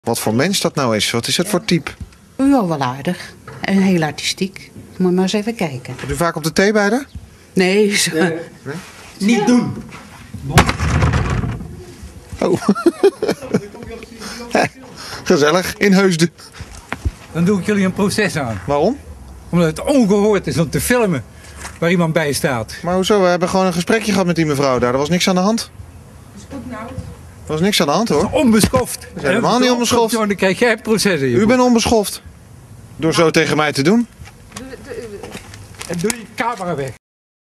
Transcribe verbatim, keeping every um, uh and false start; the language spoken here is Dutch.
Wat voor mens dat nou is? Wat is het voor type? Ja, wel aardig. En heel artistiek. Moet je maar eens even kijken. Gaat u vaak op de thee bij haar? Nee, zo. Nee. Nee? Niet doen! Oh. Gezellig, in Heusden. Dan doe ik jullie een proces aan. Waarom? Omdat het ongehoord is om te filmen waar iemand bij staat. Maar hoezo? We hebben gewoon een gesprekje gehad met die mevrouw daar. Er was niks aan de hand. Er was niks aan de hand hoor. Onbeschoft. is helemaal niet onbeschoft. Dan krijg jij het proces in je U bent onbeschoft. Door zo tegen mij te doen. En doe die camera weg.